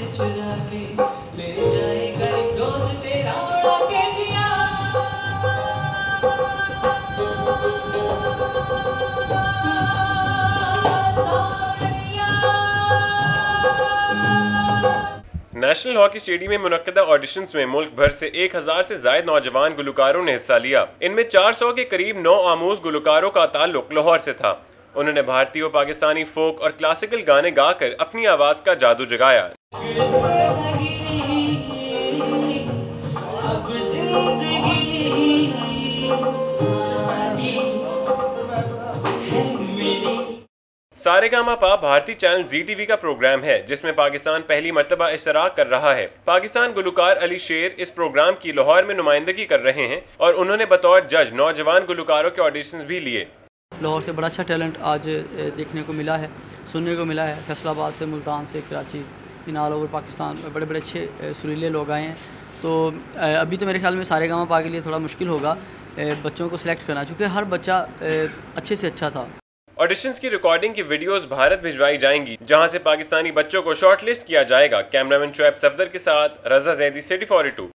चुरा के ले जाएगा एक रोज तेरा उड़ा के दिया। नेशनल हॉकी स्टेडियम में मुनक्कदा ऑडिशंस में मुल्क भर से 1000 से ज्यादा नौजवान गुलकारों ने हिस्सा लिया। इनमें 400 के करीब नौ आमूज गुलकारों का ताल्लुक लाहौर से था। उन्होंने भारतीय और पाकिस्तानी फोक और क्लासिकल गाने गाकर अपनी आवाज का जादू जगाया। सारेगामापा भारतीय चैनल ZTV का प्रोग्राम है जिसमें पाकिस्तान पहली मर्तबा इश्तराक कर रहा है। पाकिस्तान गुलकार अली शेर इस प्रोग्राम की लाहौर में नुमाइंदगी कर रहे हैं और उन्होंने बतौर जज नौजवान गुलकारों के ऑडिशंस भी लिए। लाहौर से बड़ा अच्छा टैलेंट आज देखने को मिला है, सुनने को मिला है। फैसलाबाद से, मुल्तान से, Karachi, in all over Pakistan बड़े बड़े अच्छे सुरीले लोग आए हैं। तो अभी तो मेरे ख्याल में सारेगामापा के लिए थोड़ा मुश्किल होगा बच्चों को सिलेक्ट करना, क्योंकि हर बच्चा अच्छे से अच्छा था। ऑडिशंस की रिकॉर्डिंग की वीडियोस भारत भिजवाई जाएंगी, जहां से पाकिस्तानी बच्चों को शॉर्टलिस्ट किया जाएगा। कैमरामैन शुएब सफदर के साथ रजा जैदी, सिटी 42।